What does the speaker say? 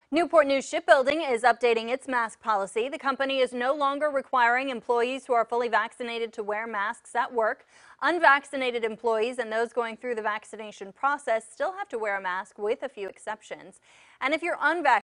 Newport News Shipbuilding is updating its mask policy. The company is no longer requiring employees who are fully vaccinated to wear masks at work. Unvaccinated employees and those going through the vaccination process still have to wear a mask with a few exceptions. And if you're unvaccinated,